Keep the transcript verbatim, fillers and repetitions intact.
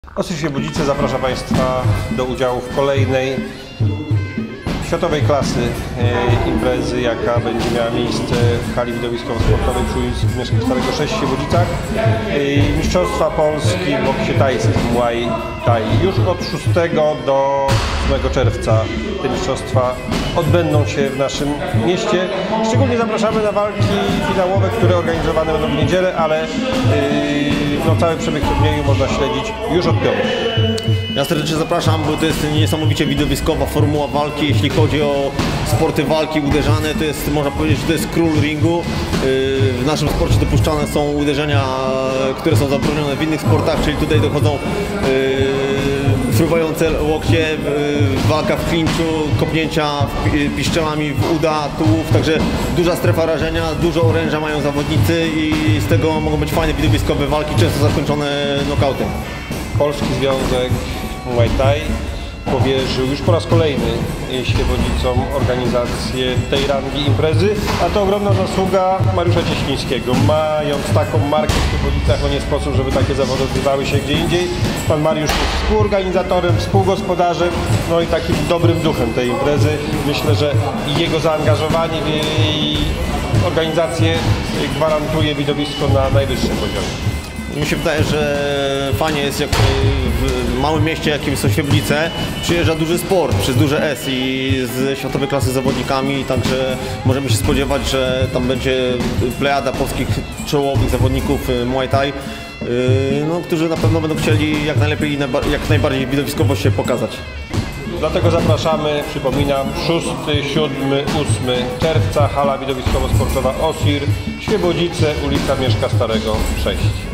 Osir Świebodzice zaprasza Państwa do udziału w kolejnej światowej klasy e, imprezy, jaka będzie miała miejsce w hali widowiskowo-sportowej przy ulicy Mieszka Starego sześć w Świebodzicach. E, Mistrzostwa Polski w boksie tajskim Muay Thai. Już od szóstego do ósmego czerwca te mistrzostwa odbędą się w naszym mieście. Szczególnie zapraszamy na walki finałowe, które organizowane będą w niedzielę, ale yy, no, cały przebieg turnieju można śledzić już od piątku. Ja serdecznie zapraszam, bo to jest niesamowicie widowiskowa formuła walki. Jeśli chodzi o sporty walki uderzane, to jest, można powiedzieć, że to jest król ringu. W naszym sporcie dopuszczane są uderzenia, które są zabronione w innych sportach, czyli tutaj dochodzą fruwające łokcie, walka w klinczu, kopnięcia piszczelami w uda, tułów, także duża strefa rażenia, dużo oręża mają zawodnicy i z tego mogą być fajne widowiskowe walki, często zakończone nokautem. Polski Związek Muay Thai powierzył już po raz kolejny Świebodzicom organizację tej rangi imprezy, a to ogromna zasługa Mariusza Cieślińskiego. Mając taką markę w Świebodzicach, no nie sposób, żeby takie zawody odbywały się gdzie indziej. Pan Mariusz jest współorganizatorem, współgospodarzem, no i takim dobrym duchem tej imprezy. Myślę, że jego zaangażowanie w jej organizację gwarantuje widowisko na najwyższym poziomie. Mi się wydaje, że fajnie jest, jak w małym mieście, jakim są Świebodzice, przyjeżdża duży sport przez duże S i z światowej klasy zawodnikami, także możemy się spodziewać, że tam będzie plejada polskich czołowych zawodników Muay Thai, no, którzy na pewno będą chcieli jak najlepiej i jak najbardziej widowiskowo się pokazać. Dlatego zapraszamy, przypominam, szósty, siódmy, ósmy czerwca, hala widowiskowo-sportowa Osir, Świebodzice, ulica Mieszka Starego sześć.